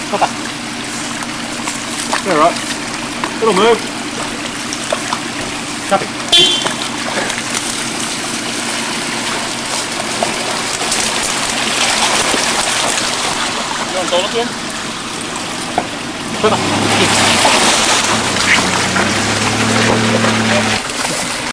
Go back. You're alright. It'll move. Copy. You want to again? Go back.